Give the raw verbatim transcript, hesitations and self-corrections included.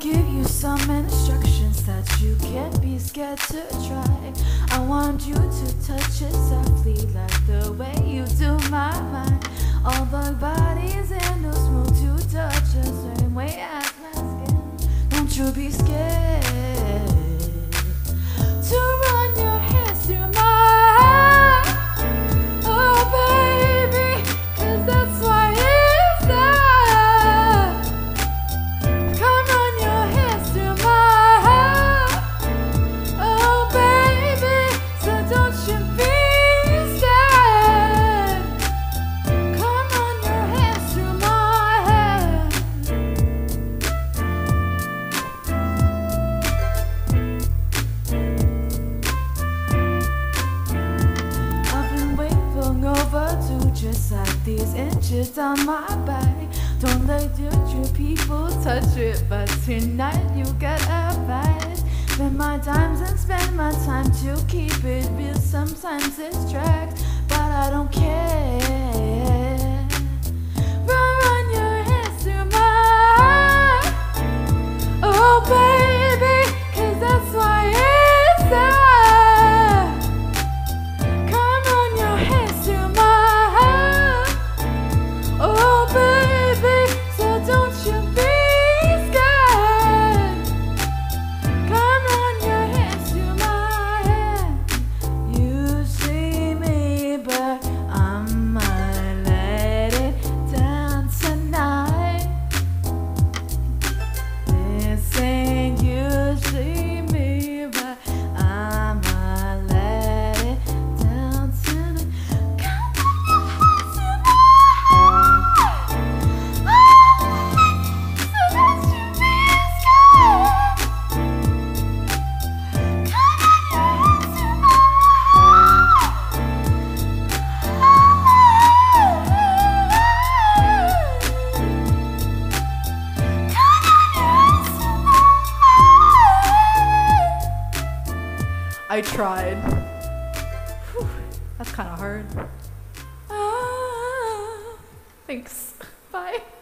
give you some instructions that you can't be scared to try. I want you to touch it softly like the way you do my mind. All the bodies in the smooth to touch the same way as my skin. Don't you be scared to run your hands through my hair. Oh baby, 'cause that's why it's there. Come run your hands through my hair. Oh baby, so don't you be scared. Come run your hands through my hair. I've been waiting overdue, just like these inches down my back. Don't let your people touch it, but tonight you get advice. Spend my dimes and spend my time to keep it real. Sometimes it's dragged, but I don't care. Run, run your hands through my hair. Oh baby, 'cause that's why it's there. Come run your hands through my hair. Oh baby, so don't you be scared. Come run your hands through my hair. You see me, but I'ma let it down tonight. This ain't usually me, but I'ma let it down tonight. Come run your hands through my I tried. Whew, that's kind of hard. Ah, thanks. Bye.